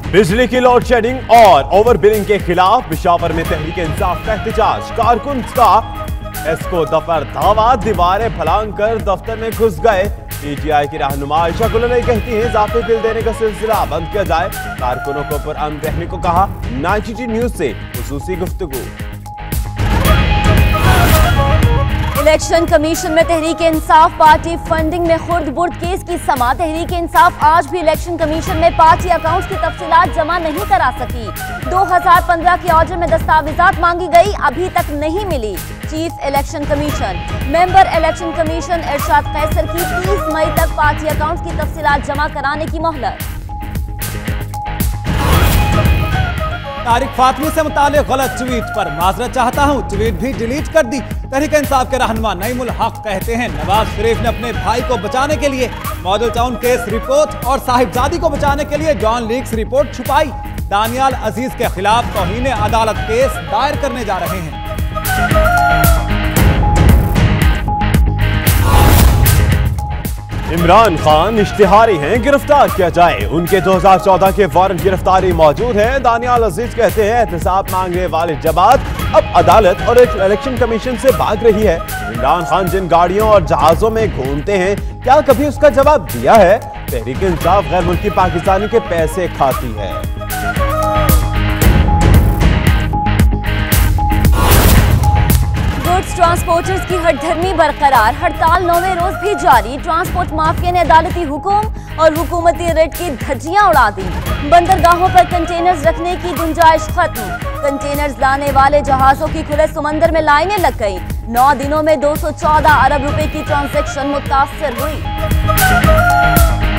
बिजली की load shedding और ओवर बिलिंग के खिलाफ पेशावर में तहरीक इंसाफ का एहतजाज। कारकुन का एसको दफतर धावा, दीवारें फलांग कर दफ्तर में घुस गए। पीटीआई की रहनुमा आयशा कुलनई कहती हैं इजाफी बिल देने का सिलसिला बंद किया जाए। कारकुनों को पुरअमन रहने को कहा। 90 न्यूज से खुसूसी गुफ्तगू। इलेक्शन कमीशन में तहरीक इंसाफ पार्टी फंडिंग में खुर्द बुर्द केस की समा। तहरीक इंसाफ आज भी इलेक्शन कमीशन में पार्टी अकाउंट्स की तफसीलात जमा नहीं करा सकी। 2015 के ऑर्डर में दस्तावेजात मांगी गई, अभी तक नहीं मिली। Chief election commission member election commission Irshad Qaiser की 30 मई तक पार्टी अकाउंट्स की तफसीलात जमा कराने की मोहलत। तारिक फातमी से मुतालिक गलत ट्वीट पर माजरत चाहता हूं, ट्वीट भी डिलीट कर दी। तहरीक इंसाफ के रहनुमा नईमुल हक कहते हैं नवाज शरीफ ने अपने भाई को बचाने के लिए मॉडल टाउन केस रिपोर्ट और साहिबजादी को बचाने के लिए जॉन लीक्स रिपोर्ट छुपाई। दानियाल अजीज के खिलाफ तौहीन अदालत केस दायर करने जा रहे हैं। इमरान खान इश्तिहारी हैं, गिरफ्तार किया जाए। उनके 2014 के वारंट गिरफ्तारी मौजूद है। दानियाल अजीज कहते हैं एहतसाब मांगने वाली जमात अब अदालत और इलेक्शन कमीशन से भाग रही है। इमरान खान जिन गाड़ियों और जहाजों में घूमते हैं, क्या कभी उसका जवाब दिया है? तहरीक इंसाफ गैर मुल्की पाकिस्तानी के पैसे खाती है। ट्रांसपोर्टर्स की हड़धर्मी बरकरार, हड़ताल 9वें रोज भी जारी। ट्रांसपोर्ट माफिया ने अदालती हुकुम और हुकूमती रेट की धज्जियां उड़ा दी। बंदरगाहों पर कंटेनर्स रखने की गुंजाइश खत्म। कंटेनर्स लाने वाले जहाजों की खुले समंदर में लाइनें लग गई। 9 दिनों में 214 अरब रुपए की ट्रांजैक्शन मुतासर हुई।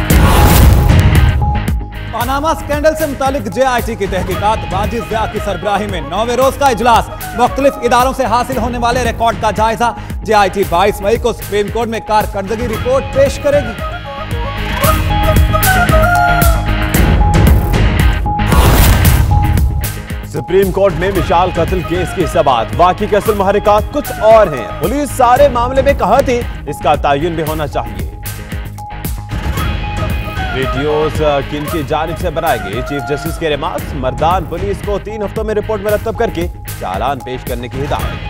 पनामा स्कैंडल से मुतालिक JIT की तहकीकात, वाजिद ज़िया की सरबराही में 9वें रोज का इजलास। मुख्तलिफ इदारों से हासिल होने वाले रिकॉर्ड का जायजा। JIT 22 मई को सुप्रीम कोर्ट में कारकर्दगी रिपोर्ट पेश करेगी। सुप्रीम कोर्ट में मिशाल कत्ल केस की समाअत। बाकी के असल महरिकात कुछ और हैं। पुलिस सारे मामले में कहा थी इसका तयन भी होना चाहिए। वीडियोस किनकी जानिब से बनाए गए? चीफ जस्टिस के रिमार्क्स। मर्दान पुलिस को 3 हफ्तों में रिपोर्ट मुरतब करके चालान पेश करने की हिदायत।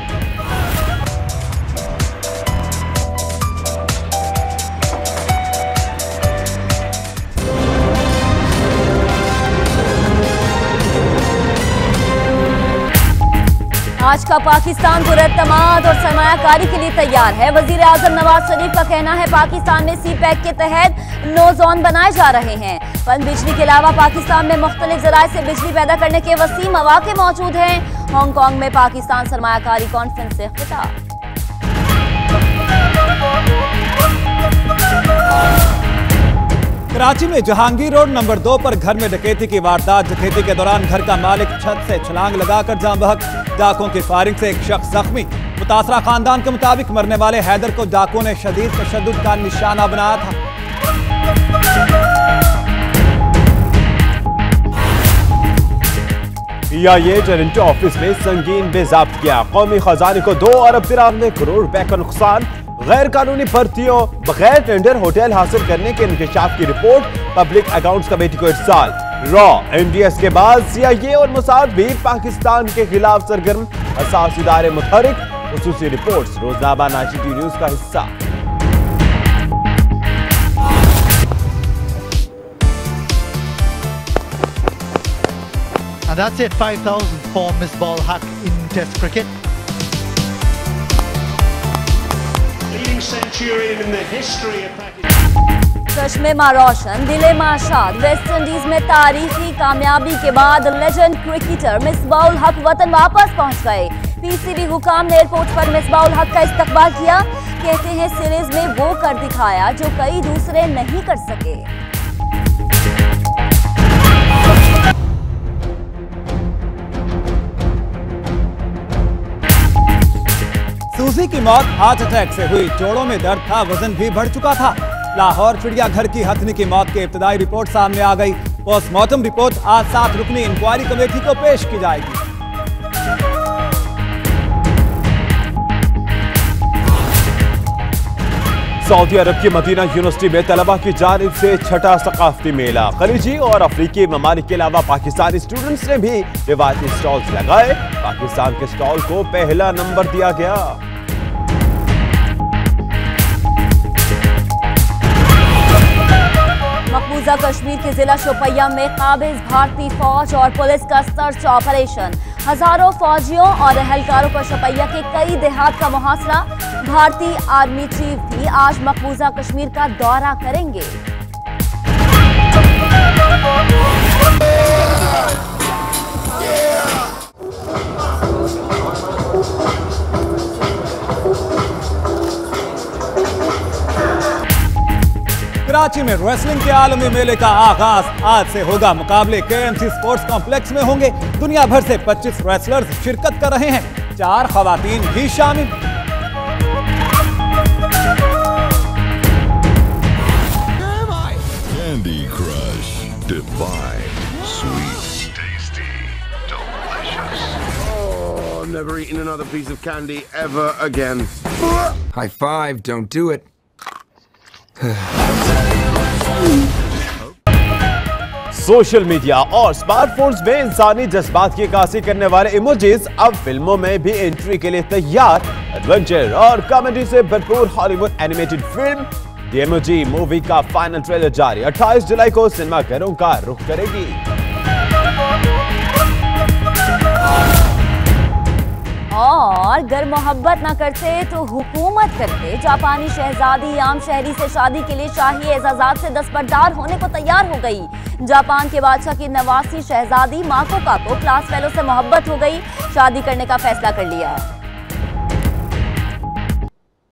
आज का पाकिस्तान पुरअतमाद और सरमायाकारी के लिए तैयार है। वजीर आजम नवाज शरीफ का कहना है पाकिस्तान में CPEC के तहत 9 जोन बनाए जा रहे हैं। पन बिजली के अलावा पाकिस्तान में मुख्तलिफ जराए से बिजली पैदा करने के वसी मौके मौजूद हैं। हांगकांग में पाकिस्तान सरमायाकारी कॉन्फ्रेंस से खिताब। कराची में जहांगीर रोड नंबर 2 पर घर में डकैती की वारदात। डकैती के दौरान घर का मालिक छत से छलांग लगाकर जान बहक। डाकुओं की फायरिंग से एक शख्स जख्मी। मुतासरा खानदान के मुताबिक मरने वाले हैदर को डाकुओं ने शदीद तशद्दुद का निशाना बनाया था। PIA टोरंटो ऑफिस में संगीन बेजाब्त किया। कौमी खजाने को 2 अरब 93 करोड़ रुपए का नुकसान। गैर कानूनी भर्तियों, बगैर टेंडर होटल हासिल करने के इंकशाफ की रिपोर्ट पब्लिक अकाउंट्स कमेटी को इरसाल। रॉ MDS के बाद CIA और मोसाद भी पाकिस्तान के खिलाफ सरगर्म। असास इदारे मुतहरिक। खुसूसी रिपोर्ट्स रोजनामा 90 न्यूज का हिस्सा। And that's it, 5,000 for Misbah ul Haq in Test cricket. Leading centurion in the history of Pakistan. चश्मे मां रोशन, दिले मां शाद। वेस्ट इंडीज में तारीखी कामयाबी के बाद लेजेंड क्रिकेटर मिसबाह उल हक वतन वापस पहुंच गए। PCB हुकाम ने एयरपोर्ट पर मिसबाह उल हक का इस्तकबाल किया। कहते हैं सीरीज में वो कर दिखाया जो कई दूसरे नहीं कर सके। सूजी की मौत हार्ट अटैक से हुई। जोड़ों में दर्द था, वजन भी बढ़ चुका था। लाहौर चिड़ियाघर की हथनी की मौत की इब्तदाई रिपोर्ट सामने आ गई। पोस्टमार्टम रिपोर्ट आज 7 रुकनी इंक्वायरी कमेटी को पेश की जाएगी। सऊदी अरब की मदीना यूनिवर्सिटी में तलबा की जानिब से छठा सकाफती मेला। खलीजी और अफ्रीकी ममालिक के अलावा पाकिस्तानी स्टूडेंट्स ने भी रिवायती स्टॉल्स लगाए। पाकिस्तान के स्टॉल को पहला नंबर दिया गया। मकबूजा कश्मीर के जिला शोपियां में काबिज भारतीय फौज और पुलिस का सर्च ऑपरेशन। हजारों फौजियों और एहलकारों पर शोपियां के कई देहात का मुहासरा। भारतीय आर्मी चीफ भी आज मकबूजा कश्मीर का दौरा करेंगे। कराची में रेसलिंग के आलमी मेले का आगाज आज से होगा। मुकाबले केएमसी स्पोर्ट्स कॉम्प्लेक्स में होंगे। दुनिया भर से 25 रेसलर्स शिरकत कर रहे हैं। 4 खवातीन भी शामिल। Candy Crush, divine, sweet, tasty, delicious. Oh, never eating another piece of candy ever again. High five, don't do it. Social media और स्मार्टफोन्स में इंसानी जज्बात की अक्कासी करने वाले इमोजीज अब फिल्मों में भी एंट्री के लिए तैयार। एडवेंचर और कॉमेडी से भरपूर Hollywood animated film the emoji movie का फाइनल ट्रेलर जारी। 28 जुलाई को सिनेमाघरों का रुख करेगी। और अगर मोहब्बत ना करते तो हुकूमत करते। जापानी शहजादी आम शहरी से शादी के लिए शाही एजाजात से दस्तबरदार होने को तैयार हो गई। जापान के बादशाह की नवासी शहजादी माको काको क्लास फेलो से मोहब्बत हो गई। शादी करने का फैसला कर लिया।